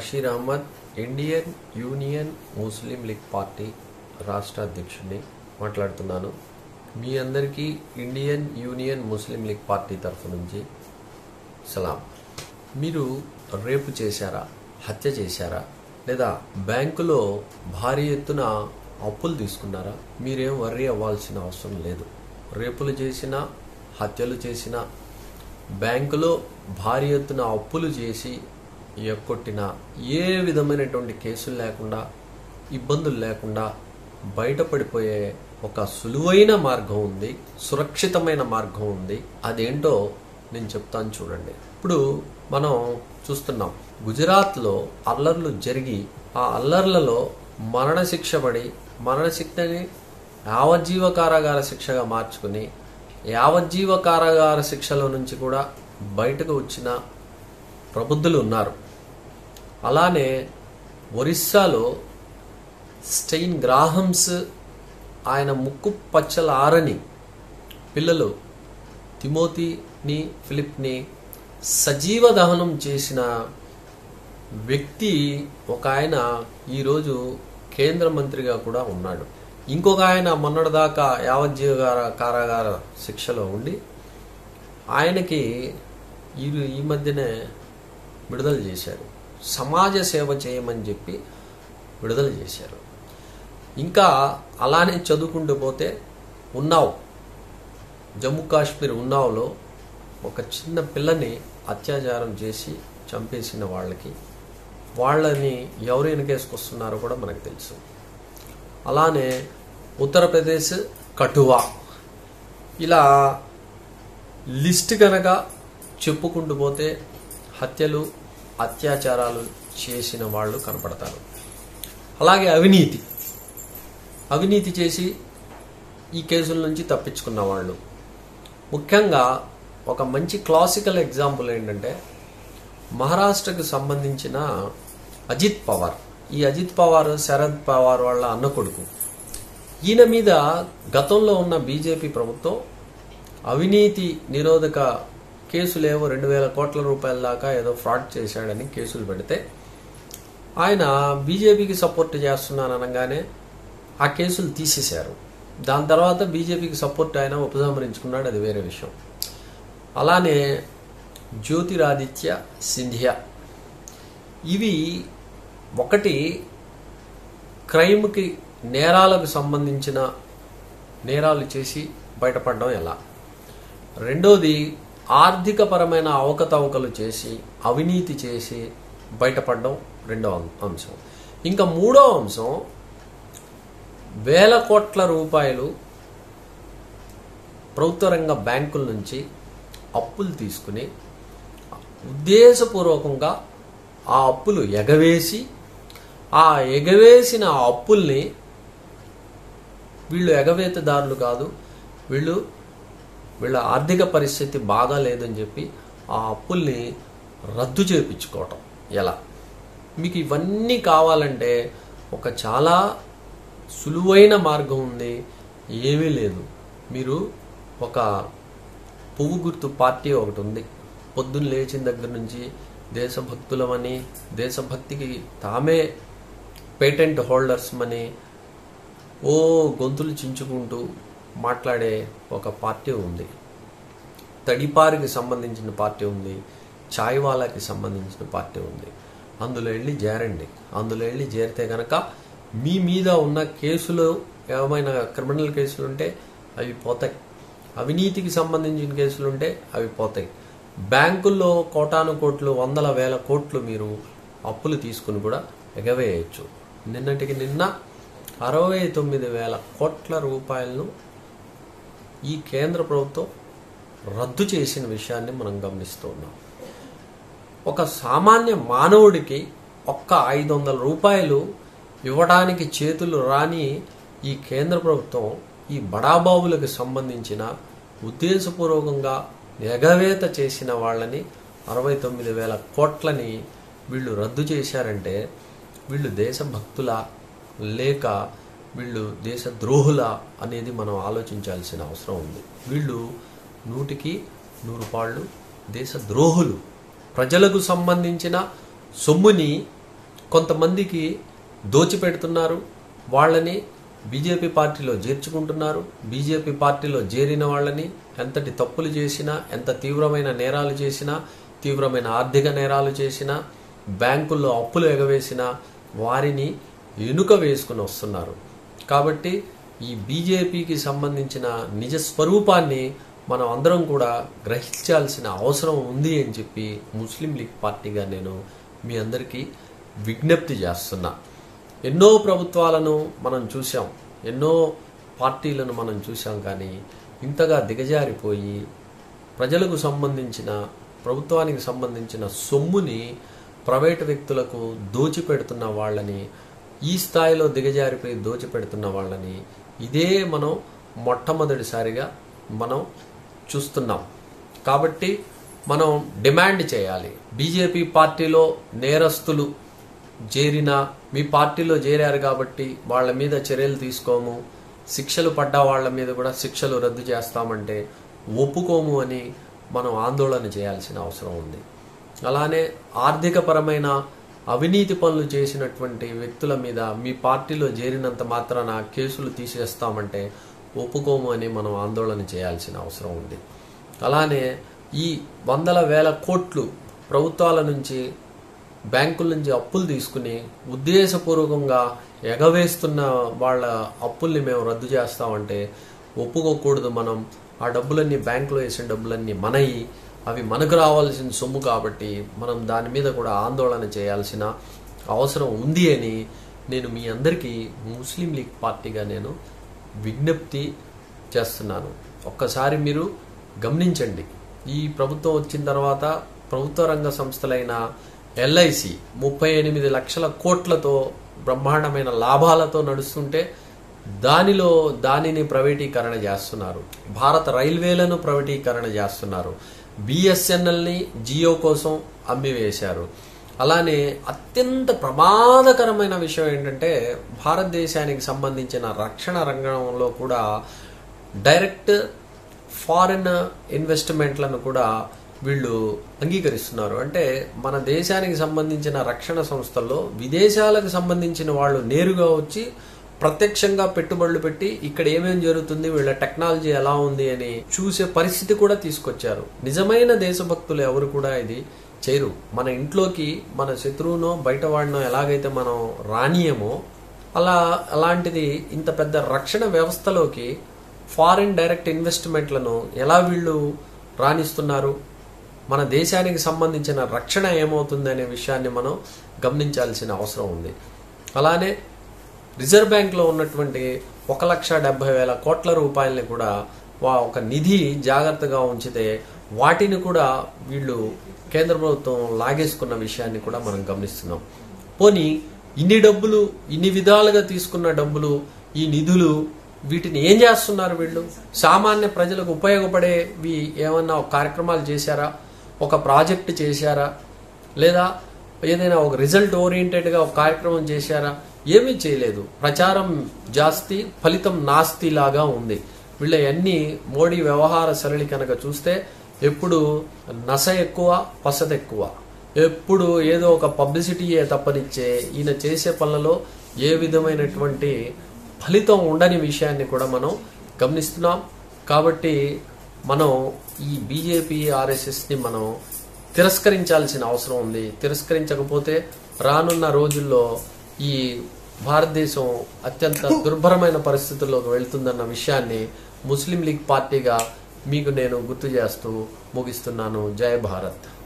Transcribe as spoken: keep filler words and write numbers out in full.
Basheer Ahmed, Indian Union Muslim League party రాష్ట్ర అధ్యక్షుడిని మాట్లాడుతున్నాను. మీ అందరికీ Indian Union Muslim League party తరఫు నుంచి సలాం. మీరు రేపు చేశారా, హత్య చేశారా, లేదా బ్యాంకులో భారీ ఎత్తున అప్పులు తీసుకున్నారా? మీరేం వర్రీ అవ్వాల్సిన అవసరం లేదు. రేపులు చేసినా, హత్యలు చేసినా, బ్యాంకులో భారీ ఎత్తున అప్పులు చేసి ఎక్కొట్టినా, ఏ విధమైనటువంటి కేసులు లేకుండా, ఇబ్బందులు లేకుండా బయటపడిపోయే ఒక సులువైన మార్గం ఉంది, సురక్షితమైన మార్గం ఉంది. అదేంటో నేను చెప్తాను చూడండి. ఇప్పుడు మనం చూస్తున్నాం, గుజరాత్లో అల్లర్లు జరిగి ఆ అల్లర్లలో మరణశిక్ష పడి మరణశిక్షని యావజ్జీవ కారాగార శిక్షగా మార్చుకుని యావజ్జీవ కారాగార శిక్షలో నుంచి కూడా బయటకు వచ్చిన ప్రబుద్ధులు ఉన్నారు. అలానే ఒరిస్సాలో స్టెయిన్ గ్రాహమ్స్, ఆయన ముక్కు పచ్చల ఆరని పిల్లలు తిమోతిని, ఫిలిప్ని సజీవ దహనం చేసిన వ్యక్తి ఒక ఆయన ఈరోజు కేంద్ర మంత్రిగా కూడా ఉన్నాడు. ఇంకొక ఆయన మొన్నటిదాకా యావజ్జీవ కారాగార శిక్షలో ఉండి ఆయనకి ఈ ఈ మధ్యనే విడుదల చేశారు. సమాజ సేవ చేయమని చెప్పి విడుదల చేశారు. ఇంకా అలానే చదువుకుంటూ పోతే ఉన్నావ్, జమ్మూ కాశ్మీర్ ఉన్నావ్లో ఒక చిన్న పిల్లని అత్యాచారం చేసి చంపేసిన వాళ్ళకి వాళ్ళని ఎవరు వెనకేసుకొస్తున్నారో కూడా మనకు తెలుసు. అలానే ఉత్తరప్రదేశ్ కఠువా, ఇలా లిస్ట్ కనుక చెప్పుకుంటూ పోతే హత్యలు, అత్యాచారాలు చేసిన వాళ్ళు కనపడతారు. అలాగే అవినీతి అవినీతి చేసి ఈ కేసుల నుంచి తప్పించుకున్న వాళ్ళు. ముఖ్యంగా ఒక మంచి క్లాసికల్ ఎగ్జాంపుల్ ఏంటంటే మహారాష్ట్రకు సంబంధించిన అజిత్ పవార్. ఈ అజిత్ పవార్ శరద్ పవార్ వాళ్ళ అన్న కొడుకు. ఈయన మీద గతంలో ఉన్న బీజేపీ ప్రభుత్వం అవినీతి నిరోధక కేసులేవో రెండు వేల కోట్ల రూపాయల దాకా ఏదో ఫ్రాడ్ చేశాడని కేసులు పెడితే ఆయన బీజేపీకి సపోర్ట్ చేస్తున్నాను అనగానే ఆ కేసులు తీసేశారు. దాని తర్వాత బీజేపీకి సపోర్ట్ ఆయన ఉపసంహరించుకున్నాడు, అది వేరే విషయం. అలానే జ్యోతిరాదిత్య సింధియా, ఇవి ఒకటి క్రైమ్కి, నేరాలకు సంబంధించిన నేరాలు చేసి బయటపడడం ఎలా, రెండోది ఆర్థిక పరమైన అవకతవకలు చేసి అవినీతి చేసి బయటపడడం రెండో అంశం. ఇంకా మూడో అంశం వేల కోట్ల రూపాయలు ప్రభుత్వ రంగ బ్యాంకుల నుంచి అప్పులు తీసుకుని ఉద్దేశపూర్వకంగా ఆ అప్పులు ఎగవేసి ఆ ఎగవేసిన అప్పుల్ని వీళ్ళు ఎగవేతదారులు కాదు, వీళ్ళు వీళ్ళ ఆర్థిక పరిస్థితి బాగా లేదని చెప్పి ఆ అప్పుల్ని రద్దు చేయించుకోవటం ఎలా. మీకు ఇవన్నీ కావాలంటే ఒక చాలా సులువైన మార్గం ఉంది, ఏమీ లేదు. మీరు ఒక పువ్వు గుర్తు పార్టీ ఒకటి ఉంది. పొద్దున్న లేచిన దగ్గర నుంచి దేశభక్తులమని, దేశభక్తికి తామే పేటెంట్ హోల్డర్స్ మని ఓ గొంతులు చించుకుంటూ మాట్లాడే ఒక పార్టీ ఉంది. తడిపారికి సంబంధించిన పార్టీ ఉంది, చాయ్ వాలాకి సంబంధించిన పార్టీ ఉంది. అందులో వెళ్ళి చేరండి. అందులో వెళ్ళి చేరితే కనుక మీ మీద ఉన్న కేసులు, ఏమైనా క్రిమినల్ కేసులు ఉంటే అవి పోతాయి, అవినీతికి సంబంధించిన కేసులు ఉంటే అవి పోతాయి. బ్యాంకుల్లో కోటాను కోట్లు, వందల వేల కోట్లు మీరు అప్పులు తీసుకుని కూడా ఎగవేయచ్చు. నిన్నటికి నిన్న అరవై తొమ్మిది వేల కోట్ల రూపాయలను ఈ కేంద్ర ప్రభుత్వం రద్దు చేసిన విషయాన్ని మనం గమనిస్తూ ఉన్నాం. ఒక సామాన్య మానవుడికి ఒక్క ఐదు వందల రూపాయలు ఇవ్వడానికి చేతులు రాని ఈ కేంద్ర ప్రభుత్వం ఈ బడాబాబులకు సంబంధించిన ఉద్దేశపూర్వకంగా ఎగవేత చేసిన వాళ్ళని అరవై తొమ్మిది వేల కోట్లని వీళ్ళు రద్దు చేశారంటే వీళ్ళు దేశభక్తుల లేక వీళ్ళు దేశ ద్రోహుల అనేది మనం ఆలోచించాల్సిన అవసరం ఉంది. వీళ్ళు నూటికి నూరు పాళ్ళు దేశ ద్రోహులు. ప్రజలకు సంబంధించిన సొమ్ముని కొంతమందికి దోచిపెడుతున్నారు, వాళ్ళని బీజేపీ పార్టీలో చేర్చుకుంటున్నారు. బీజేపీ పార్టీలో చేరిన వాళ్ళని ఎంతటి తప్పులు చేసినా, ఎంత తీవ్రమైన నేరాలు చేసినా, తీవ్రమైన ఆర్థిక నేరాలు చేసినా, బ్యాంకుల్లో అప్పులు ఎగవేసినా వారిని ఎనుక వేసుకుని వస్తున్నారు. కాబట్టి ఈ బీజేపీకి సంబంధించిన నిజ స్వరూపాన్ని మనం అందరం కూడా గ్రహించాల్సిన అవసరం ఉంది అని చెప్పి ముస్లిం లీగ్ పార్టీగా నేను మీ అందరికీ విజ్ఞప్తి చేస్తున్నా. ఎన్నో ప్రభుత్వాలను మనం చూసాం, ఎన్నో పార్టీలను మనం చూసాం, కానీ ఇంతగా దిగజారిపోయి ప్రజలకు సంబంధించిన, ప్రభుత్వానికి సంబంధించిన సొమ్ముని ప్రైవేటు వ్యక్తులకు దోచిపెడుతున్న వాళ్ళని, ఈ స్థాయిలో దిగజారిపోయి దోచిపెడుతున్న వాళ్ళని ఇదే మనం మొట్టమొదటిసారిగా మనం చూస్తున్నాం. కాబట్టి మనం డిమాండ్ చేయాలి, బీజేపీ పార్టీలో నేరస్తులు చేరిన, మీ పార్టీలో చేరారు కాబట్టి వాళ్ళ మీద చర్యలు తీసుకోము, శిక్షలు పడ్డ వాళ్ళ మీద కూడా శిక్షలు రద్దు చేస్తామంటే ఒప్పుకోము అని మనం ఆందోళన చేయాల్సిన అవసరం ఉంది. అలానే ఆర్థికపరమైన అవినీతి పనులు చేసినటువంటి వ్యక్తుల మీద మీ పార్టీలో చేరినంత మాత్రాన కేసులు తీసేస్తామంటే ఒప్పుకోము అని మనం ఆందోళన చేయాల్సిన అవసరం ఉంది. అలానే ఈ వందల వేల కోట్లు ప్రభుత్వాల నుంచి, బ్యాంకుల నుంచి అప్పులు తీసుకుని ఉద్దేశపూర్వకంగా ఎగవేస్తున్న వాళ్ళ అప్పుల్ని మేము రద్దు చేస్తామంటే ఒప్పుకోకూడదు. మనం ఆ డబ్బులన్నీ బ్యాంకులో వేసిన డబ్బులన్నీ మనయి, అవి మనకు రావాల్సిన సొమ్ము కాబట్టి మనం దాని మీద కూడా ఆందోళన చేయాల్సిన అవసరం ఉంది అని నేను మీ అందరికీ ముస్లిం లీగ్ పార్టీగా నేను విజ్ఞప్తి చేస్తున్నాను. ఒక్కసారి మీరు గమనించండి, ఈ ప్రభుత్వం వచ్చిన తర్వాత ప్రభుత్వ రంగ సంస్థలైన ఎల్ఐసి ముప్పై ఎనిమిది లక్షల కోట్లతో బ్రహ్మాండమైన లాభాలతో నడుస్తుంటే దానిలో దానిని ప్రైవేటీకరణ చేస్తున్నారు. భారత రైల్వేలను ప్రైవేటీకరణ చేస్తున్నారు. బిఎస్ఎన్ఎల్ని జియో కోసం అమ్మివేశారు. అలానే అత్యంత ప్రమాదకరమైన విషయం ఏంటంటే భారతదేశానికి సంబంధించిన రక్షణ రంగంలో కూడా డైరెక్ట్ ఫారిన్ ఇన్వెస్ట్మెంట్లను కూడా వీళ్ళు అంగీకరిస్తున్నారు. అంటే మన దేశానికి సంబంధించిన రక్షణ సంస్థల్లో విదేశాలకు సంబంధించిన వాళ్ళు నేరుగా వచ్చి ప్రత్యక్షంగా పెట్టుబడులు పెట్టి ఇక్కడ ఏమేం జరుగుతుంది, వీళ్ళ టెక్నాలజీ ఎలా ఉంది అని చూసే పరిస్థితి కూడా తీసుకొచ్చారు. నిజమైన దేశభక్తులు ఎవరు కూడా ఇది చేయరు. మన ఇంట్లోకి మన శత్రువునో బయట వాడినో ఎలాగైతే మనం రానియమో అలా అలాంటిది ఇంత పెద్ద రక్షణ వ్యవస్థలోకి ఫారిన్ డైరెక్ట్ ఇన్వెస్ట్మెంట్లను ఎలా వీళ్ళు రాణిస్తున్నారు, మన దేశానికి సంబంధించిన రక్షణ ఏమవుతుంది అనే విషయాన్ని మనం గమనించాల్సిన అవసరం ఉంది. అలానే రిజర్వ్ బ్యాంక్లో ఉన్నటువంటి ఒక లక్ష డెబ్బై వేల కోట్ల రూపాయలని కూడా ఒక నిధి జాగ్రత్తగా ఉంచితే వాటిని కూడా వీళ్ళు కేంద్ర ప్రభుత్వం లాగేసుకున్న విషయాన్ని కూడా మనం గమనిస్తున్నాం. పోనీ ఇన్ని డబ్బులు, ఇన్ని విధాలుగా తీసుకున్న డబ్బులు, ఈ నిధులు వీటిని ఏం చేస్తున్నారు వీళ్ళు? సామాన్య ప్రజలకు ఉపయోగపడేవి ఏమన్నా కార్యక్రమాలు చేశారా, ఒక ప్రాజెక్ట్ చేశారా, లేదా ఏదైనా ఒక రిజల్ట్ ఓరియంటెడ్గా ఒక కార్యక్రమం చేశారా? ఏమీ చేయలేదు. ప్రచారం జాస్తి, ఫలితం నాస్తి లాగా ఉంది. వీళ్ళ అన్ని మోడీ వ్యవహార సరళి కనుక చూస్తే ఎప్పుడు నస ఎక్కువ, పసద ఎక్కువ, ఎప్పుడు ఏదో ఒక పబ్లిసిటీయే తప్పనిచ్చే ఈయన చేసే పనులలో ఏ విధమైనటువంటి ఫలితం ఉండని విషయాన్ని కూడా మనం గమనిస్తున్నాం. కాబట్టి మనం ఈ బీజేపీ ఆర్ఎస్ఎస్ని మనం తిరస్కరించాల్సిన అవసరం ఉంది. తిరస్కరించకపోతే రానున్న రోజుల్లో ఈ భారతదేశం అత్యంత దుర్భరమైన పరిస్థితుల్లోకి వెళ్తుందన్న విషయాన్ని ముస్లిం లీగ్ పార్టీగా మీకు నేను గుర్తు చేస్తూ ముగిస్తున్నాను. జై భారత్.